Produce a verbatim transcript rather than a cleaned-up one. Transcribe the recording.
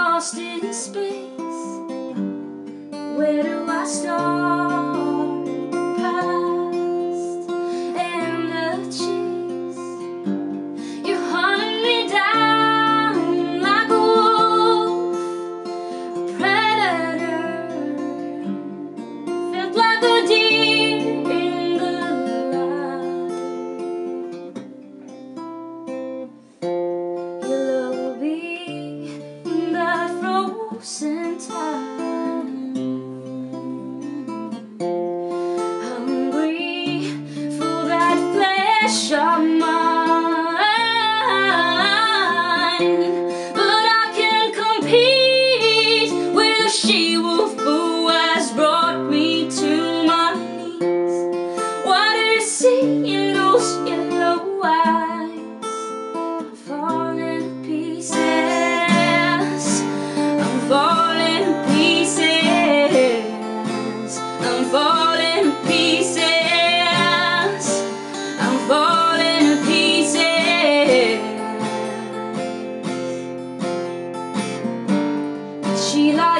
lost in space. Where do I start? Past and the chase. You hunt me down like a wolf, a predator. Felt like a deer in the light. Your love will be that frozen time. Of mine, but I can't compete with a she-wolf who has brought me to my knees. What do you see in those yellow eyes? I'm falling to pieces. I'm falling to pieces. I'm falling to pieces. Falling to pieces. She like